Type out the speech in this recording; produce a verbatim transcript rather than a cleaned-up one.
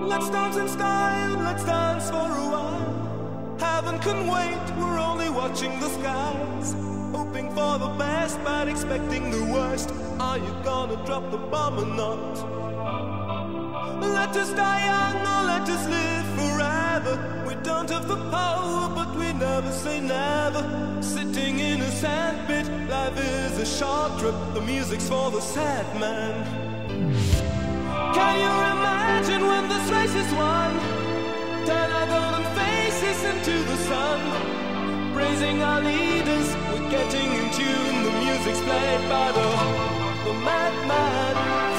Let's dance in style, let's dance for a while. Heaven can wait, we're only watching the skies, hoping for the best but expecting the worst. Are you gonna drop the bomb or not? Let us die young or let us live forever. We don't have the power but we never say never. Sitting in a sandpit, life is a short trip. The music's for the sad man. Can you imagine when this race is won? Turn our golden faces into the sun, praising our leaders, we're getting in tune. The music's played by the, the madman.